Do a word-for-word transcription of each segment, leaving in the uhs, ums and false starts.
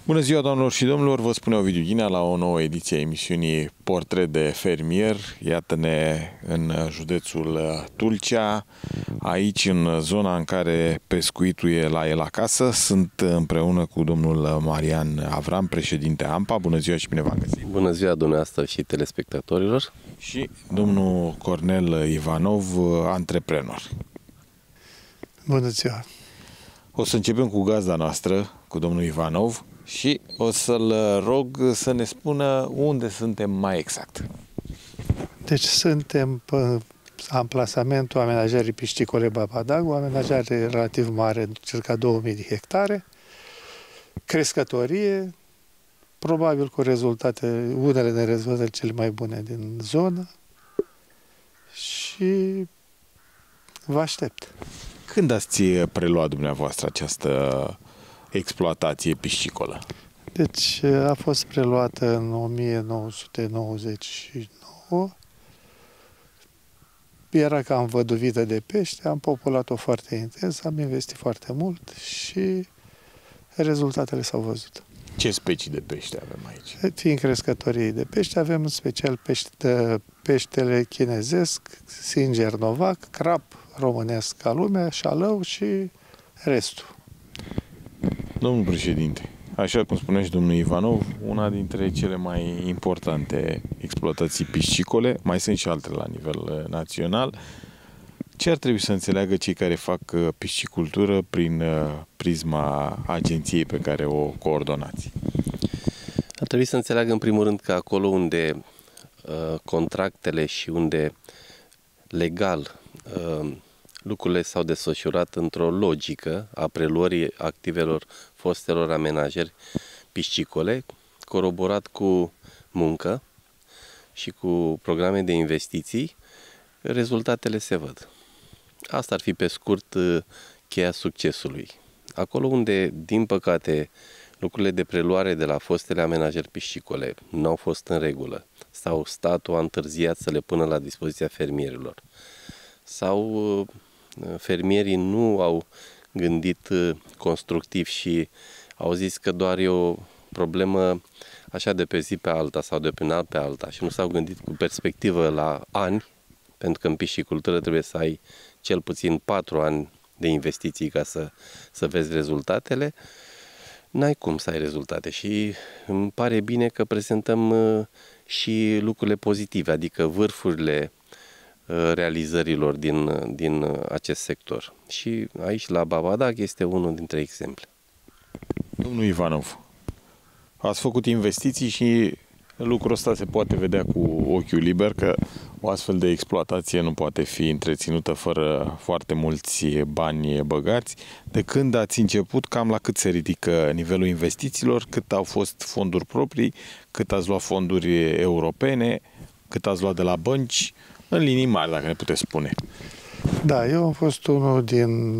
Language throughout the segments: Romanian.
Bună ziua, doamnelor și domnilor, vă spune Ovidiu Ghinea la o nouă ediție a emisiunii Portret de fermier. Iată-ne în județul Tulcea, aici în zona în care pescuitul e la el acasă. Sunt împreună cu domnul Marian Avram, președinte AMPA. Bună ziua și bine v-am găsit! Bună ziua dumneavoastră și telespectatorilor! Și domnul Cornel Ivanov, antreprenor. Bună ziua! O să începem cu gazda noastră, cu domnul Ivanov, și o să-l rog să ne spună unde suntem mai exact. Deci suntem pe amplasamentul amenajării piscicole Babadag, o amenajare relativ mare, circa două mii de hectare, crescătorie, probabil cu rezultate, unele de rezultate cele mai bune din zonă, și vă aștept. Când ați preluat dumneavoastră această exploatație piscicolă? Deci a fost preluată în o mie nouă sute nouăzeci și nouă. Era cam văduvită de pește, am populat-o foarte intens, am investit foarte mult și rezultatele s-au văzut. Ce specii de pește avem aici? Fiind crescătorii de pește, avem în special pește, peștele chinezesc, singer novac, crap românesc ca lumea, șalău și restul. Domnul președinte, așa cum spunea și domnul Ivanov, una dintre cele mai importante exploatații piscicole, mai sunt și altele la nivel național. Ce ar trebui să înțeleagă cei care fac piscicultură prin prisma agenției pe care o coordonați? Ar trebui să înțeleagă în primul rând că acolo unde uh, contractele și unde legal uh, lucrurile s-au desfășurat într-o logică a preluării activelor fostelor amenajări piscicole, coroborat cu muncă și cu programe de investiții, rezultatele se văd. Asta ar fi pe scurt cheia succesului. Acolo unde, din păcate, lucrurile de preluare de la fostele amenajări piscicole nu au fost în regulă sau statul a întârziat să le pună la dispoziția fermierilor sau fermierii nu au gândit constructiv și au zis că doar e o problemă așa de pe zi pe alta sau de pe un alt pe alta și nu s-au gândit cu perspectivă la ani, pentru că în piscicultură trebuie să ai cel puțin patru ani de investiții ca să, să vezi rezultatele, n-ai cum să ai rezultate și îmi pare bine că prezentăm și lucrurile pozitive, adică vârfurile realizărilor din, din acest sector. Și aici, la Babadag, este unul dintre exemple. Domnul Ivanov, ați făcut investiții și lucrul ăsta se poate vedea cu ochiul liber, că o astfel de exploatație nu poate fi întreținută fără foarte mulți bani băgați. De când ați început, cam la cât se ridică nivelul investițiilor, cât au fost fonduri proprii, cât ați luat fonduri europene, cât ați luat de la bănci, în linii mari, dacă ne puteți spune. Da, eu am fost unul din,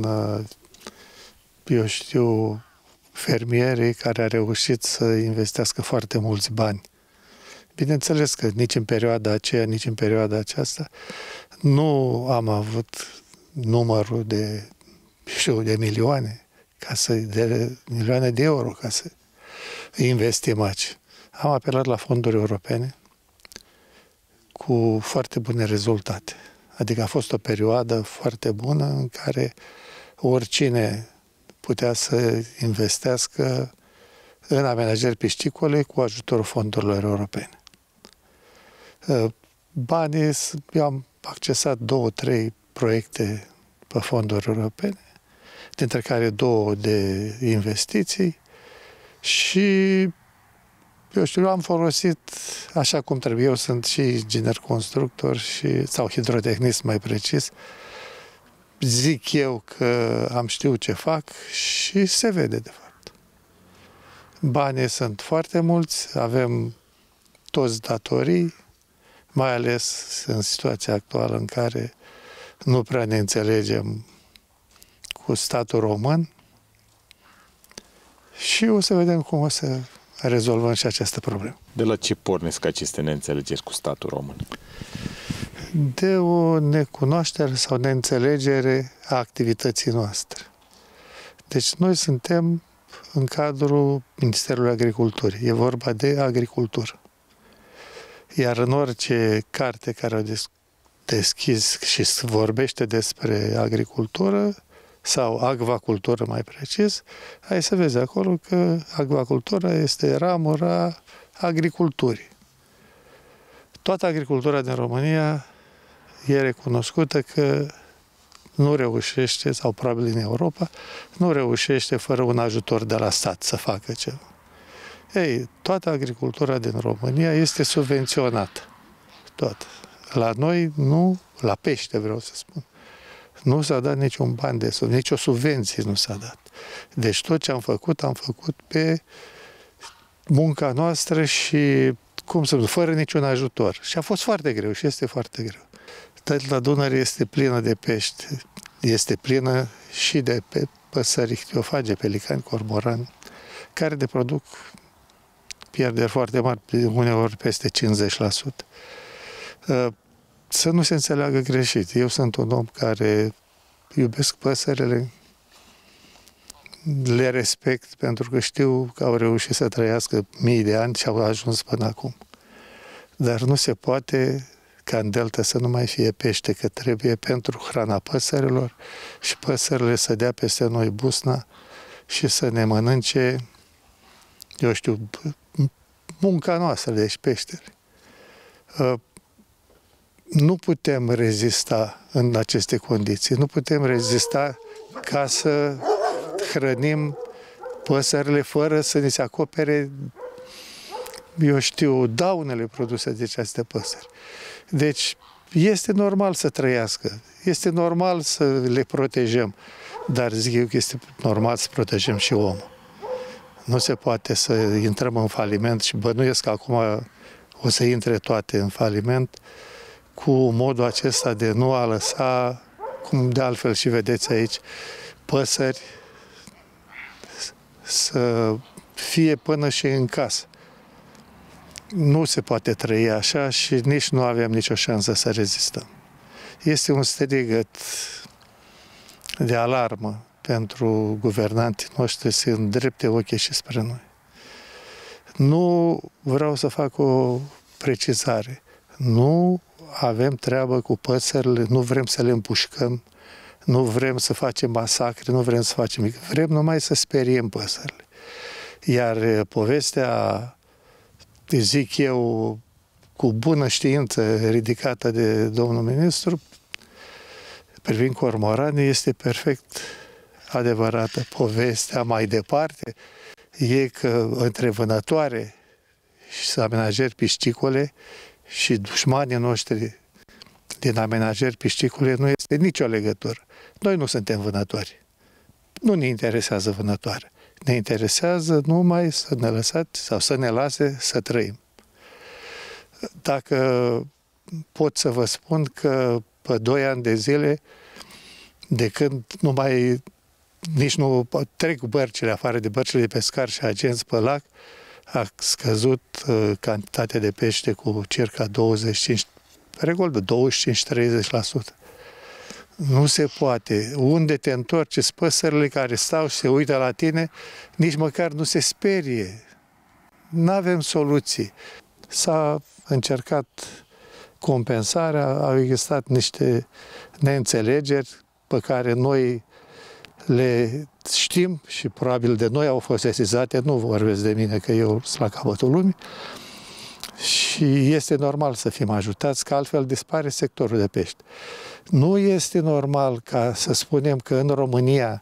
eu știu, fermierii care a reușit să investească foarte mulți bani. Bineînțeles că nici în perioada aceea, nici în perioada aceasta nu am avut numărul de, știu, de milioane, ca să, de milioane de euro ca să investim aici. Am apelat la fonduri europene cu foarte bune rezultate. Adică a fost o perioadă foarte bună în care oricine putea să investească în amenajări piscicole cu ajutorul fondurilor europene. Banii, eu am accesat două, trei proiecte pe fonduri europene, dintre care două de investiții și eu știu, eu am folosit așa cum trebuie. Eu sunt și inginer constructor și, sau hidrotehnist mai precis. Zic eu că am știut ce fac și se vede de fapt. Banii sunt foarte mulți, avem toți datorii, mai ales în situația actuală în care nu prea ne înțelegem cu statul român și o să vedem cum o să rezolvăm și această problemă. De la ce pornesc aceste neînțelegeri cu statul român? De o necunoaștere sau neînțelegere a activității noastre. Deci noi suntem în cadrul Ministerului Agriculturii. E vorba de agricultură. Iar în orice carte care o deschis și vorbește despre agricultură, sau acvacultură mai precis, hai să vezi acolo că acvacultura este ramura agriculturii. Toată agricultura din România e recunoscută că nu reușește, sau probabil în Europa, nu reușește fără un ajutor de la stat să facă ceva. Ei, toată agricultura din România este subvenționată. Toată. La noi nu, la pește vreau să spun, nu s-a dat niciun ban de sub, nicio subvenție nu s-a dat. Deci tot ce am făcut, am făcut pe munca noastră și, cum să spun, fără niciun ajutor. Și a fost foarte greu și este foarte greu. Delta Dunării este plină de pești, este plină și de pe păsări ictiofage, pelicani, cormorani, care de produc pierderi foarte mari, uneori peste cincizeci la sută. Să nu se înțeleagă greșit. Eu sunt un om care iubesc păsările, le respect pentru că știu că au reușit să trăiască mii de ani și au ajuns până acum. Dar nu se poate ca în delta să nu mai fie pește, că trebuie pentru hrana păsărilor și păsările să dea peste noi busna și să ne mănânce, eu știu, munca noastră, deci peștele. Nu putem rezista în aceste condiții, nu putem rezista ca să hrănim păsările fără să ni se acopere, eu știu, daunele produse de aceste păsări. Deci este normal să trăiască, este normal să le protejăm, dar zic eu că este normal să protejăm și omul. Nu se poate să intrăm în faliment și bănuiesc că acum o să intre toate în faliment cu modul acesta de nu a lăsa, cum de altfel și vedeți aici, păsări să fie până și în casă. Nu se poate trăi așa și nici nu avem nicio șansă să rezistăm. Este un strigăt de alarmă pentru guvernanții noștri să îndrepte ochii și spre noi. Nu vreau să fac o precizare. Nu avem treabă cu păsările, nu vrem să le împușcăm, nu vrem să facem masacre, nu vrem să facem... Vrem numai să speriem păsările. Iar povestea, zic eu, cu bună știință ridicată de domnul ministru, privind cormoranii, este perfect adevărată. Povestea mai departe e că între vânătoare și amenajări piscicole și dușmanii noștri din amenajări piscicole nu este nicio legătură. Noi nu suntem vânători. Nu ne interesează vânătoare. Ne interesează numai să ne lăsați sau să ne lase să trăim. Dacă pot să vă spun că pe doi ani de zile, de când nu mai nici nu trec bărcile, afară de bărcile de pescar și agenți pe lac, a scăzut uh, cantitatea de pește cu circa douăzeci și cinci, regol de douăzeci și cinci treizeci la sută. Nu se poate. Unde te întorci, păsările care stau și se uită la tine, nici măcar nu se sperie. Nu avem soluții. S-a încercat compensarea, au existat niște neînțelegeri pe care noi le știm și probabil de noi au fost sesizate, nu vorbesc de mine că eu sunt la capătul lumii, și este normal să fim ajutați, că altfel dispare sectorul de pește. Nu este normal ca să spunem că în România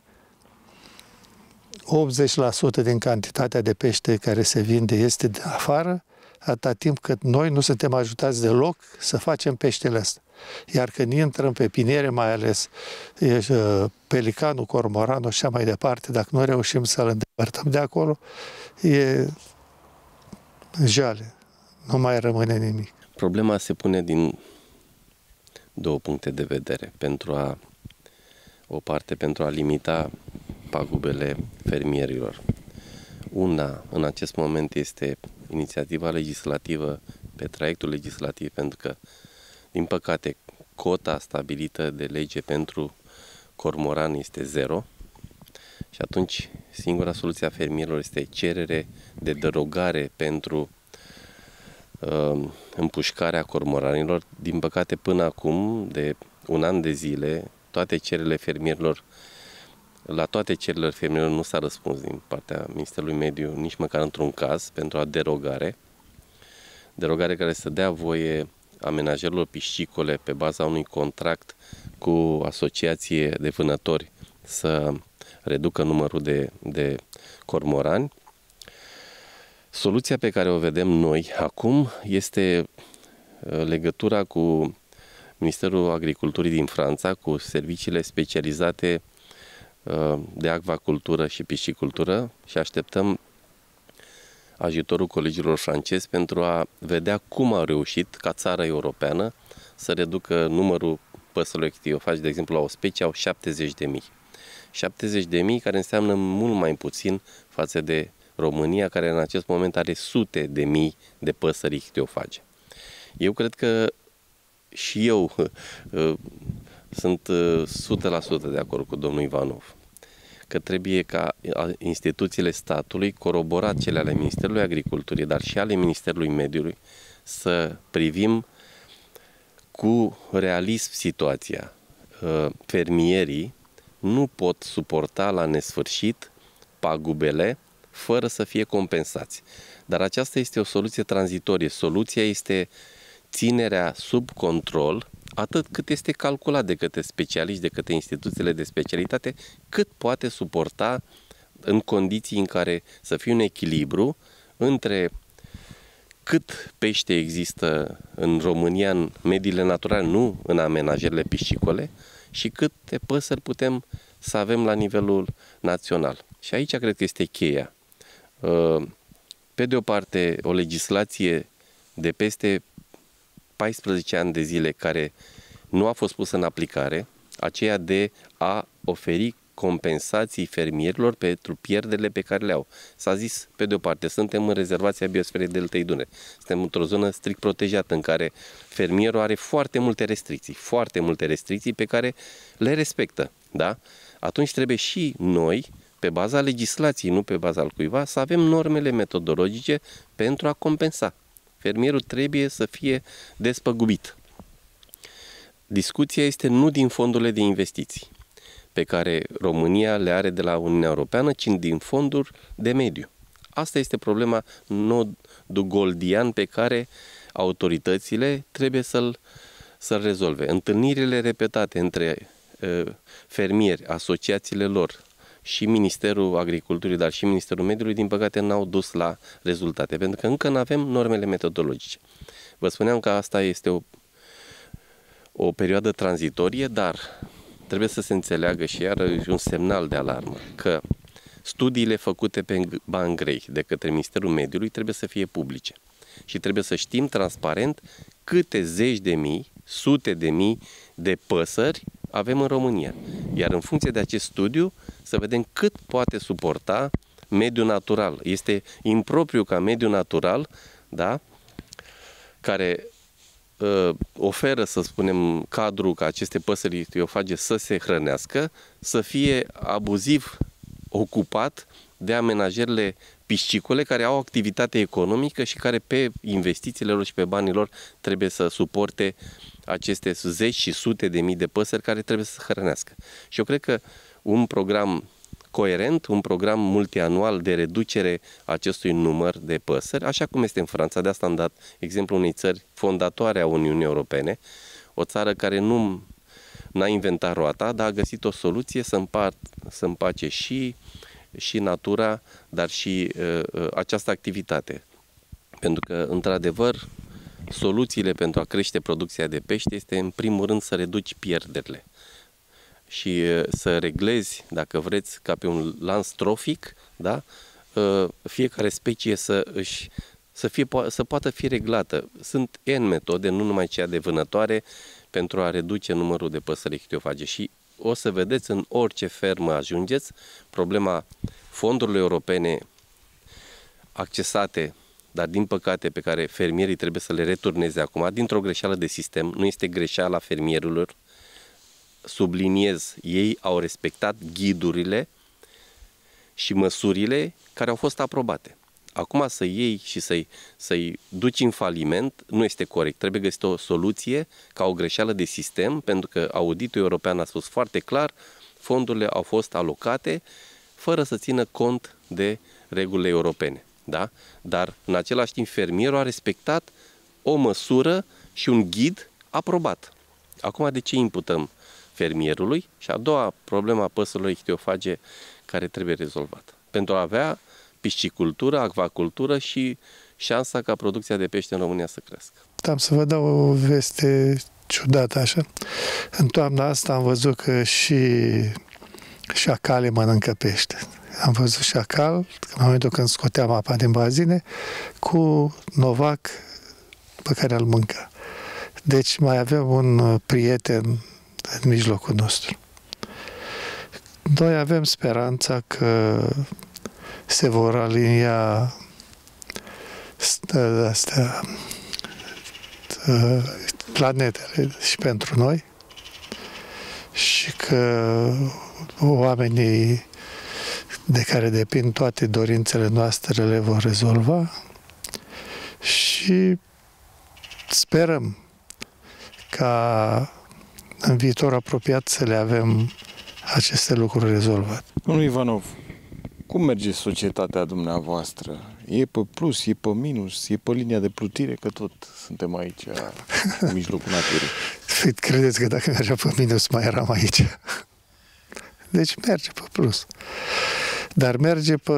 optzeci la sută din cantitatea de pește care se vinde este de afară, atâta timp cât noi nu suntem ajutați deloc să facem peștele ăsta. Iar când intrăm pe piniere, mai ales e, pelicanul, cormoranul și așa mai departe, dacă nu reușim să-l îndepărtăm de acolo, e jale. Nu mai rămâne nimic. Problema se pune din două puncte de vedere. Pentru a, o parte pentru a limita pagubele fermierilor. Una, în acest moment, este inițiativa legislativă pe traiectul legislativ, pentru că, din păcate, cota stabilită de lege pentru cormoran este zero Și atunci singura soluție a fermierilor este cerere de derogare pentru uh, împușcarea cormoranilor. Din păcate, până acum, de un an de zile, toate cererile fermierilor, la toate cererile fermierilor nu s-a răspuns din partea Ministerului Mediu, nici măcar într-un caz, pentru a derogare. Derogare care să dea voie amenajerilor piscicole pe baza unui contract cu asociație de vânători să reducă numărul de, de cormorani. Soluția pe care o vedem noi acum este legătura cu Ministerul Agriculturii din Franța, cu serviciile specializate de acvacultură și piscicultură și așteptăm ajutorul colegilor francezi pentru a vedea cum au reușit ca țară europeană să reducă numărul păsărilor ictiofaги, de exemplu la o specie au șaptezeci de mii. șaptezeci de mii care înseamnă mult mai puțin față de România, care în acest moment are sute de mii de păsări ictiofage. Eu cred că și eu sunt o sută la sută de acord cu domnul Ivanov că trebuie ca instituțiile statului, coroborat cele ale Ministerului Agriculturii, dar și ale Ministerului Mediului, să privim cu realism situația. Fermierii nu pot suporta la nesfârșit pagubele fără să fie compensați. Dar aceasta este o soluție tranzitorie. Soluția este ținerea sub control, atât cât este calculat de către specialiști, de către instituțiile de specialitate, cât poate suporta în condiții în care să fie un echilibru între cât pește există în România, în mediile naturale, nu în amenajările piscicole, și câte păsări putem să avem la nivelul național. Și aici cred că este cheia. Pe de o parte, o legislație de peste paisprezece ani de zile care nu a fost pusă în aplicare, aceea de a oferi compensații fermierilor pentru pierderile pe care le au. S-a zis, pe de o parte, suntem în rezervația biosferei Deltei Dunăre. Suntem într-o zonă strict protejată în care fermierul are foarte multe restricții, foarte multe restricții pe care le respectă. Da? Atunci trebuie și noi, pe baza legislației, nu pe baza al cuiva, să avem normele metodologice pentru a compensa. Fermierul trebuie să fie despăgubit. Discuția este nu din fondurile de investiții pe care România le are de la Uniunea Europeană, ci din fonduri de mediu. Asta este problema nodul goldian pe care autoritățile trebuie să-l să-l rezolve. Întâlnirile repetate între uh, fermieri, asociațiile lor și Ministerul Agriculturii, dar și Ministerul Mediului, din păcate, n-au dus la rezultate, pentru că încă nu avem normele metodologice. Vă spuneam că asta este o, o perioadă tranzitorie, dar trebuie să se înțeleagă și iarăși un semnal de alarmă, că studiile făcute pe bani grei de către Ministerul Mediului trebuie să fie publice. Și trebuie să știm transparent câte zeci de mii, sute de mii de păsări avem în România. Iar în funcție de acest studiu să vedem cât poate suporta mediul natural. Este impropriu ca mediul natural, da, care uh, oferă, să spunem, cadrul ca aceste păsări ictiofage să se hrănească, să fie abuziv ocupat de amenajările piscicole care au activitate economică și care pe investițiile lor și pe banii lor trebuie să suporte aceste zeci și sute de mii de păsări care trebuie să se hrănească. Și eu cred că un program coerent, un program multianual de reducere a acestui număr de păsări, așa cum este în Franța, de asta am dat exemplu unei țări fondatoare a Uniunii Europene, o țară care nu n-a inventat roata, dar a găsit o soluție să, împart, să împace și, și natura, dar și uh, această activitate. Pentru că, într-adevăr, soluțiile pentru a crește producția de pește este, în primul rând, să reduci pierderile și să reglezi, dacă vreți, ca pe un lans trofic, da? Fiecare specie să, își, să, fie, să poată fi reglată. Sunt N metode, nu numai cea de vânătoare, pentru a reduce numărul de păsări ictiofage. Și o să vedeți în orice fermă ajungeți, problema fondurilor europene accesate, dar din păcate pe care fermierii trebuie să le returneze acum, dintr-o greșeală de sistem, nu este greșeala fermierilor, subliniez, ei au respectat ghidurile și măsurile care au fost aprobate. Acum să iei și să-i, să-i duci în faliment nu este corect. Trebuie găsit o soluție ca o greșeală de sistem, pentru că auditul european a spus foarte clar, fondurile au fost alocate fără să țină cont de regulile europene. Da? Dar, în același timp, fermierul a respectat o măsură și un ghid aprobat. Acum, de ce imputăm fermierului? Și a doua problemă a păsărilor ichtiofage care trebuie rezolvată. Pentru a avea piscicultură, acvacultură și șansa ca producția de pește în România să crească. Am să vă dau o veste ciudată așa. În toamna asta am văzut că și șacale mănâncă pește. Am văzut șacal, în momentul când scoteam apa din bazine, cu novac pe care îl mânca. Deci mai avem un prieten în mijlocul nostru. Noi avem speranța că se vor alinia astea, planetele și pentru noi și că oamenii de care depind toate dorințele noastre le vor rezolva și sperăm ca în viitor apropiat să le avem aceste lucruri rezolvate. Domnul Ivanov, cum merge societatea dumneavoastră? E pe plus, e pe minus, e pe linia de plutire, că tot suntem aici, în mijlocul naturii. Credeți că dacă mergea pe minus, mai eram aici? Deci merge pe plus. Dar merge pe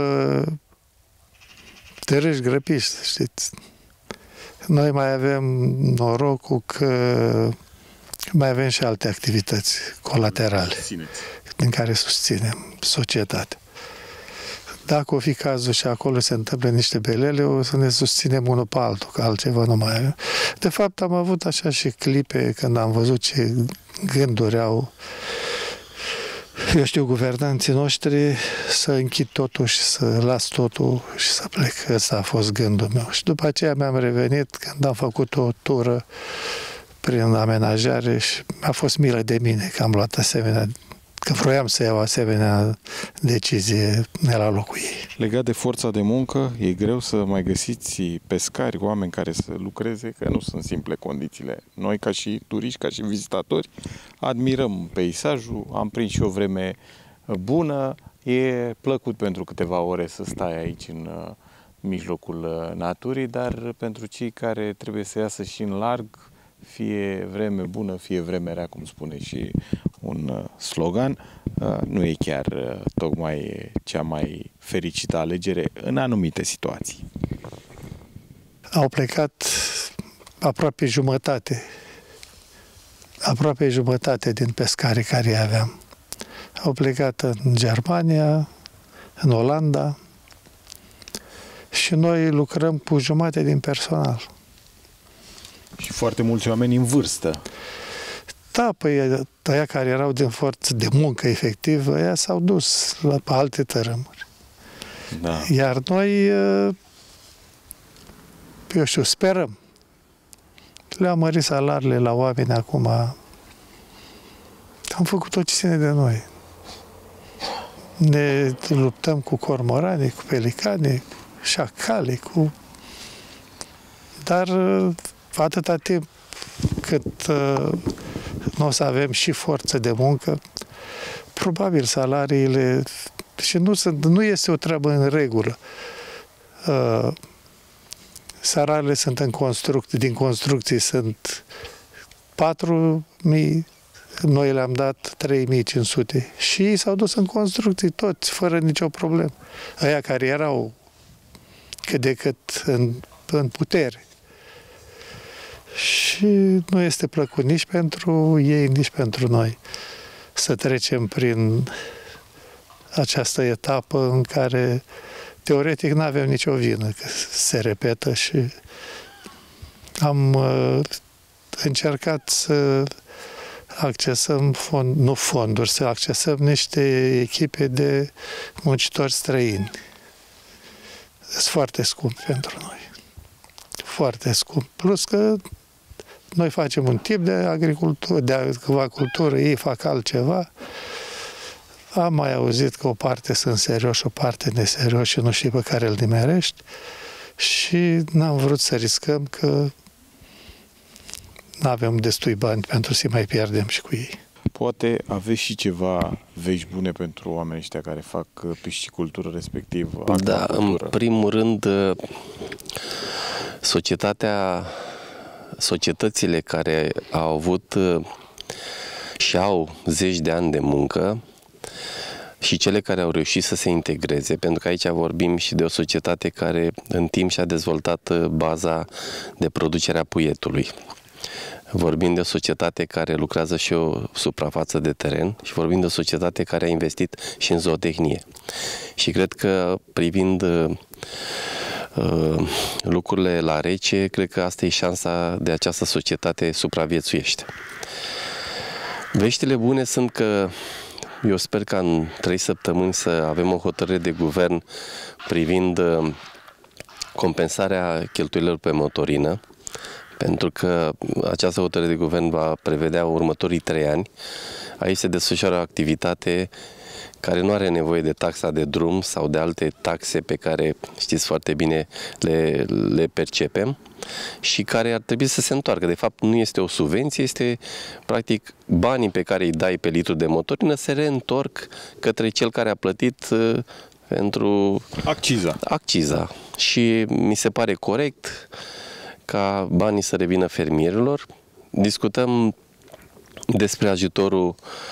tărâși grăpiși, știți. Noi mai avem norocul că mai avem și alte activități colaterale din care susținem societatea. Dacă o fi cazul și acolo se întâmplă niște belele, o să ne susținem unul pe altul, că altceva nu mai avem. De fapt, am avut așa și clipe când am văzut ce gânduri au, eu știu, guvernanții noștri, să închid totul și să las totul și să plec. Ăsta a fost gândul meu. Și după aceea mi-am revenit când am făcut o tură prin amenajare și a fost milă de mine că am luat asemenea, că vroiam să iau asemenea decizie ne la locul ei. Legat de forța de muncă, e greu să mai găsiți pescari, oameni care să lucreze, că nu sunt simple condițiile. Noi, ca și turiști, ca și vizitatori, admirăm peisajul, am prins și o vreme bună, e plăcut pentru câteva ore să stai aici în mijlocul naturii, dar pentru cei care trebuie să iasă și în larg, fie vreme bună, fie vreme rea, cum spune și un slogan, nu e chiar tocmai cea mai fericită alegere în anumite situații. Au plecat aproape jumătate, aproape jumătate din pescarii care aveam. Au plecat în Germania, în Olanda și noi lucrăm cu jumătate din personal. Și foarte mulți oameni în vârstă. Da, păi ăia care erau din forță de muncă efectiv, ăia s-au dus la alte tărâmuri. Da. Iar noi, eu știu, sperăm. Le-am mărit salariile la oameni acum. Am făcut tot ce ține de noi. Ne luptăm cu cormorani, cu pelicani, șacale, cu... Dar atâta timp cât uh, nu o să avem și forță de muncă, probabil salariile, și nu, sunt, nu este o treabă în regulă. Uh, salariile sunt în construcții, din construcții sunt patru mii, noi le-am dat trei mii cinci sute și ei s-au dus în construcții toți, fără nicio problemă. Aia care erau cât de cât în, în putere. Și nu este plăcut nici pentru ei, nici pentru noi să trecem prin această etapă în care teoretic nu avem nicio vină, că se repetă și am uh, încercat să accesăm fond, nu fonduri, să accesăm niște echipe de muncitori străini. Sunt foarte scump pentru noi. Foarte scump. Plus că noi facem un tip de agricultură, de acvacultură, ei fac altceva. am mai auzit că o parte sunt serioși, o parte neserioși și nu știi pe care îl nimerești și n-am vrut să riscăm că n-avem destui bani pentru să mai pierdem și cu ei. Poate aveți și ceva vești bune pentru oamenii ăștia care fac piscicultură, respectiv Da, în primul rând, societatea, societățile care au avut și au zeci de ani de muncă și cele care au reușit să se integreze, pentru că aici vorbim și de o societate care în timp și-a dezvoltat baza de producere a puietului. Vorbim de o societate care lucrează și o suprafață de teren și vorbim de o societate care a investit și în zootehnie. Și cred că privind uh, lucrurile la rece, cred că asta e șansa de această societate supraviețuiește. Veștile bune sunt că eu sper că în trei săptămâni să avem o hotărâre de guvern privind uh, compensarea cheltuielilor pe motorină, pentru că această hotărâre de guvern va prevedea următorii trei ani. Aici se desfășoară o activitate care nu are nevoie de taxa de drum sau de alte taxe pe care, știți foarte bine, le, le percepem și care ar trebui să se întoarcă. De fapt, nu este o subvenție, este practic banii pe care îi dai pe litru de motorină se reîntorc către cel care a plătit uh, pentru acciza. acciza. Și mi se pare corect ca banii să revină fermierilor. Discutăm despre ajutorul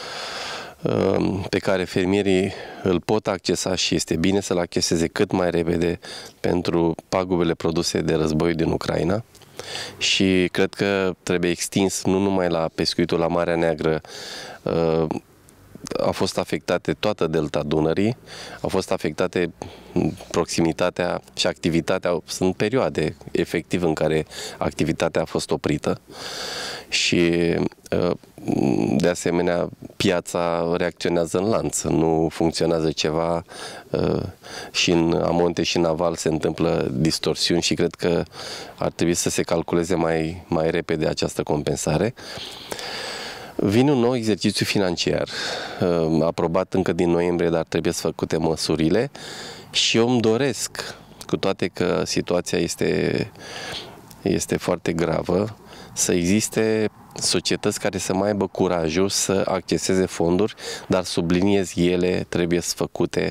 pe care fermierii îl pot accesa și este bine să-l acceseze cât mai repede pentru pagubele produse de războiul din Ucraina. Și cred că trebuie extins nu numai la pescuitul la Marea Neagră, a fost afectate toată delta Dunării, au fost afectate proximitatea și activitatea, sunt perioade efectiv în care activitatea a fost oprită și de asemenea piața reacționează în lanț, nu funcționează ceva și în amonte și în aval se întâmplă distorsiuni și cred că ar trebui să se calculeze mai, mai repede această compensare. Vine un nou exercițiu financiar, aprobat încă din noiembrie, dar trebuie să făcute măsurile și eu îmi doresc, cu toate că situația este, este foarte gravă, să existe societăți care să mai aibă curajul să acceseze fonduri, dar subliniez, ele trebuie să făcute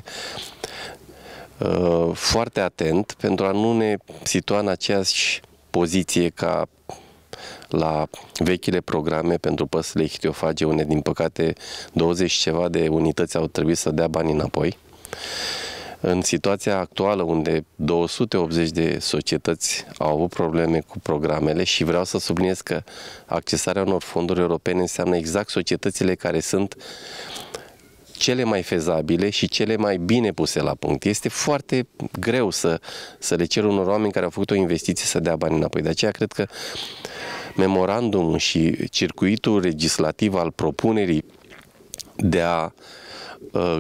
uh, foarte atent pentru a nu ne situa în aceeași poziție ca la vechile programe pentru păsările ichtiofage, unde, din păcate, douăzeci ceva de unități au trebuit să dea bani înapoi. În situația actuală, unde două sute optzeci de societăți au avut probleme cu programele și vreau să subliniez că accesarea unor fonduri europene înseamnă exact societățile care sunt cele mai fezabile și cele mai bine puse la punct. Este foarte greu să, să le cer unor oameni care au făcut o investiție să dea bani înapoi. De aceea cred că memorandumul și circuitul legislativ al propunerii de a uh,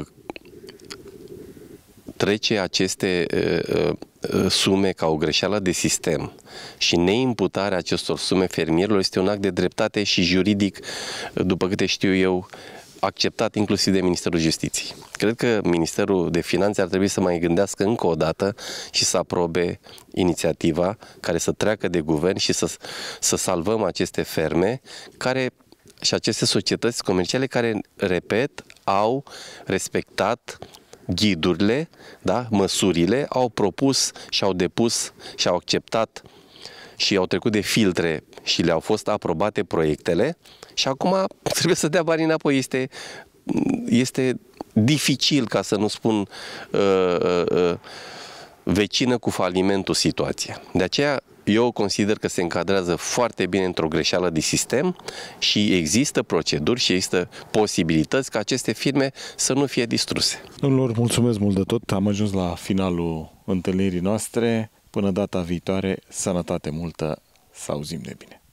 trece aceste uh, uh, sume ca o greșeală de sistem și neimputarea acestor sume fermierilor este un act de dreptate și juridic, după câte știu eu, acceptat inclusiv de Ministerul Justiției. Cred că Ministerul de Finanțe ar trebui să mai gândească încă o dată și să aprobe inițiativa care să treacă de guvern și să, să salvăm aceste ferme care, și aceste societăți comerciale care, repet, au respectat ghidurile, da, măsurile, au propus și au depus și au acceptat și au trecut de filtre și le-au fost aprobate proiectele și acum trebuie să dea banii înapoi. Este, este dificil, ca să nu spun uh, uh, vecină cu falimentul situația. De aceea eu consider că se încadrează foarte bine într-o greșeală de sistem și există proceduri și există posibilități ca aceste firme să nu fie distruse. Domnilor, mulțumesc mult de tot. Am ajuns la finalul întâlnirii noastre. Până data viitoare, sănătate multă, să auzim de bine.